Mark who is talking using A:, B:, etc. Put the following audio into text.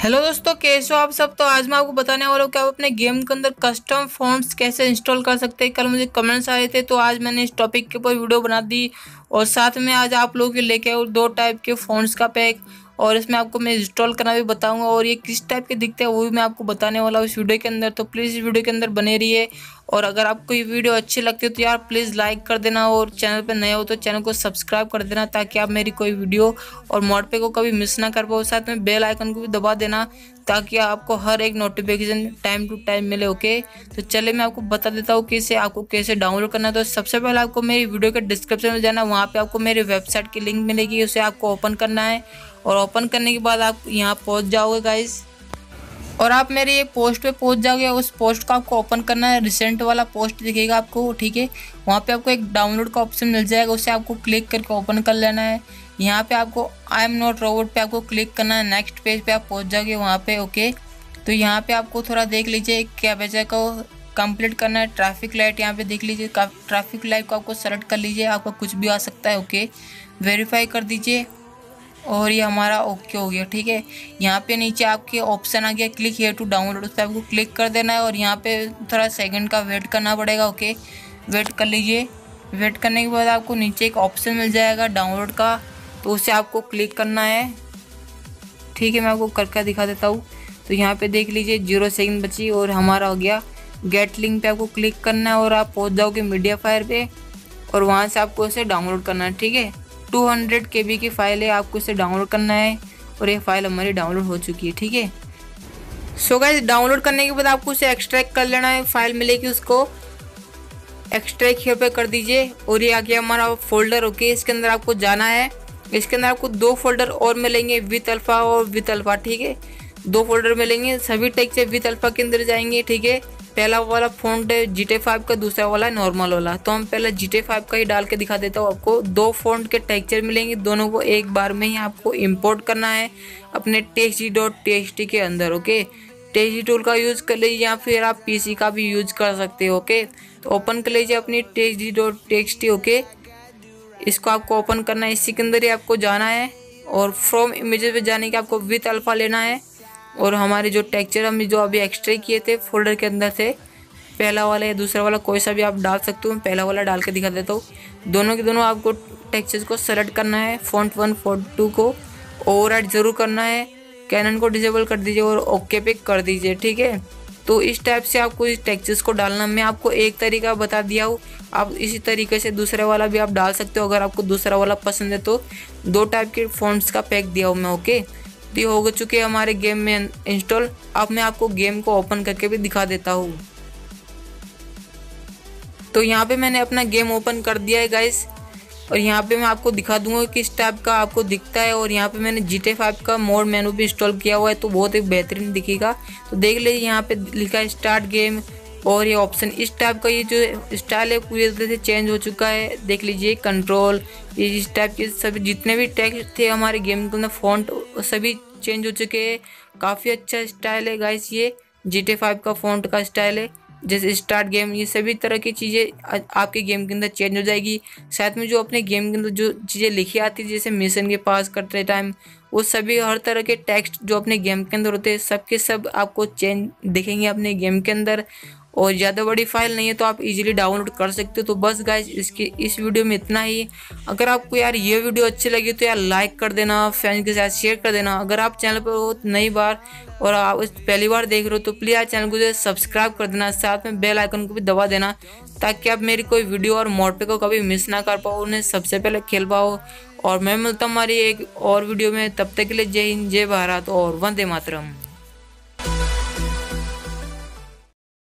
A: Hello दोस्तों, कैसे हो आप सब। तो आज मैं आपको बताने वाला हूँ कि आप अपने गेम के अंदर कस्टम फ़ॉन्ट्स कैसे इंस्टॉल कर सकते हैं। कल मुझे कमेंट्स आए थे तो आज मैंने इस टॉपिक के ऊपर वीडियो बना दी और साथ में आज आप लोगों के लेके आऊँ दो टाइप के फ़ॉन्ट्स का पैक और इसमें आपको मैं इंस्टॉल करना भी बताऊंगा और ये किस टाइप के दिखते हैं वो भी मैं आपको बताने वाला हूँ इस वीडियो के अंदर। तो प्लीज़ इस वीडियो के अंदर बने रहिए और अगर आपको ये वीडियो अच्छी लगती है तो यार प्लीज़ लाइक कर देना और चैनल पर नए हो तो चैनल को सब्सक्राइब कर देना ताकि आप मेरी कोई वीडियो और मोड को कभी मिस ना कर पाओ। साथ में बेल आइकन को भी दबा देना ताकि आपको हर एक नोटिफिकेशन टाइम टू टाइम मिले। ओके, तो चलिए मैं आपको बता देता हूँ कि इसे आपको कैसे डाउनलोड करना है। तो सबसे पहले आपको मेरी वीडियो के डिस्क्रिप्शन में जाना, वहाँ पे आपको मेरी वेबसाइट की लिंक मिलेगी, उसे आपको ओपन करना है और ओपन करने के बाद आप यहाँ पहुँच जाओगे गाइस और आप मेरे ये पोस्ट पे पहुंच जाओगे। उस पोस्ट को आपको ओपन करना है, रिसेंट वाला पोस्ट दिखेगा आपको, ठीक है। वहाँ पे आपको एक डाउनलोड का ऑप्शन मिल जाएगा, उसे आपको क्लिक करके ओपन कर लेना है। यहाँ पे आपको आई एम नॉट रोबोट पे आपको क्लिक करना है, नेक्स्ट पेज पे आप पहुँच जाओगे वहाँ पे। ओके, तो यहाँ पे आपको थोड़ा देख लीजिए क्या बचा को कंप्लीट करना है। ट्रैफिक लाइट यहाँ पे देख लीजिए, ट्रैफिक लाइट को आपको सेलेक्ट कर लीजिए, आपका कुछ भी आ सकता है। ओके, वेरीफाई कर दीजिए और ये हमारा ओके हो गया, ठीक है। यहाँ पे नीचे आपके ऑप्शन आ गया क्लिक हियर टू डाउनलोड, उस पर आपको क्लिक कर देना है और यहाँ पे थोड़ा सेकंड का वेट करना पड़ेगा। ओके, वेट कर लीजिए। वेट करने के बाद आपको नीचे एक ऑप्शन मिल जाएगा डाउनलोड का, तो उसे आपको क्लिक करना है, ठीक है। मैं आपको करके दिखा देता हूँ। तो यहाँ पे देख लीजिए 0 सेकंड बची और हमारा हो गया। गेट लिंक पे आपको क्लिक करना है और आप पहुँच जाओगे मीडिया फायर पे और वहाँ से आपको इसे डाउनलोड करना है, ठीक है। 200 KB की फ़ाइल है, आपको इसे डाउनलोड करना है और ये फाइल हमारी डाउनलोड हो चुकी है, ठीक है। सो गाइस, डाउनलोड करने के बाद आपको उसे एक्सट्रैक्ट कर लेना है, फाइल मिलेगी उसको एक्सट्रैक्ट here पे कर दीजिए और ये आ गया हमारा फोल्डर। ओके, इसके अंदर आपको जाना है। इसके अंदर आपको 2 फोल्डर और मिलेंगे, विथ अल्फ़ा और विथ अल्फ़ा, ठीक है। 2 फोल्डर मिलेंगे, सभी टेक्स्ट से विथ अल्फ़ा के अंदर जाएंगे, ठीक है। पहला वाला फ़ॉन्ट है GTA5 का, दूसरा वाला है नॉर्मल वाला। तो हम पहले GTA5 का ही डाल के दिखा देता हूँ आपको। 2 फ़ॉन्ट के टेक्सचर मिलेंगे, दोनों को एक बार में ही आपको इंपोर्ट करना है अपने TXT.txt के अंदर। ओके, TXT टूल का यूज़ कर लीजिए या फिर आप PC का भी यूज़ कर सकते हो। ओके, तो ओपन कर लीजिए अपनी TXT.txt। ओके, इसको आपको ओपन करना है, इसी के अंदर ही आपको जाना है और फ्रॉम इमेजेस पे जाने के आपको विथ अल्फ़ा लेना है और हमारे जो टेक्सचर हम जो अभी एक्सट्रैक्ट किए थे फोल्डर के अंदर से, पहला वाला या दूसरा वाला कोई सा भी आप डाल सकते हो। मैं पहला वाला डाल के दिखा देता हूँ। दोनों के दोनों आपको टेक्सचर्स को सेलेक्ट करना है, फ़ॉन्ट 1 फ़ॉन्ट 2 को ओवरराइट ज़रूर करना है, कैनन को डिसेबल कर दीजिए और ओके पे कर दीजिए, ठीक है। तो इस टाइप से आपको इस टेक्सचर्स को डालना। मैं आपको एक तरीका बता दिया हूँ, आप इसी तरीके से दूसरे वाला भी आप डाल सकते हो। अगर आपको दूसरा वाला पसंद है तो 2 टाइप के फ़ॉन्ट्स का पैक दिया हूँ मैं। ओके, तो ये हो चुके हैं हमारे गेम में इंस्टॉल। अब मैं आपको गेम को ओपन करके भी दिखा देता हूँ। तो यहाँ पे मैंने अपना गेम ओपन कर दिया है गाइस और यहाँ पे मैं आपको दिखा दूंगा किस टाइप का आपको दिखता है। और यहाँ पे मैंने GTA5 का मोड मेनू भी इंस्टॉल किया हुआ है तो बहुत ही बेहतरीन दिखेगा। तो देख लीजिए यहाँ पे लिखा है स्टार्ट गेम और ये ऑप्शन इस टाइप का, ये जो स्टाइल है पूरी तरह से चेंज हो चुका है। देख लीजिए कंट्रोल, ये इस टाइप के सभी जितने भी टेक्स्ट थे हमारे गेम के अंदर फ़ॉन्ट सभी चेंज हो चुके हैं। काफ़ी अच्छा स्टाइल है गाइस, ये GTA5 का फ़ॉन्ट का स्टाइल है। जैसे स्टार्ट गेम, ये सभी तरह की चीज़ें आपके गेम के अंदर चेंज हो जाएगी। साथ में जो अपने गेम के अंदर जो चीज़ें लिखी आती है जैसे मिशन के पास करते टाइम, वो सभी हर तरह के टेक्स्ट जो अपने गेम के अंदर होते हैं सब के सब आपको चेंज दिखेंगे अपने गेम के अंदर। और ज़्यादा बड़ी फाइल नहीं है तो आप इजीली डाउनलोड कर सकते हो। तो बस गाइस, इस वीडियो में इतना ही। अगर आपको यार ये वीडियो अच्छी लगी तो यार लाइक कर देना, फ्रेंड्स के साथ शेयर कर देना। अगर आप चैनल पर हो नई बार और आप पहली बार देख रहे हो तो प्लीज़ यार चैनल को जो सब्सक्राइब कर देना, साथ में बेल आइकन को भी दबा देना ताकि आप मेरी कोई वीडियो और मोड को कभी मिस ना कर पाओ, उन्हें सबसे पहले खेल पाओ। और मैं मिलता हूँ हमारी एक और वीडियो में, तब तक के लिए जय हिंद, जय भारत और वंदे मातरम।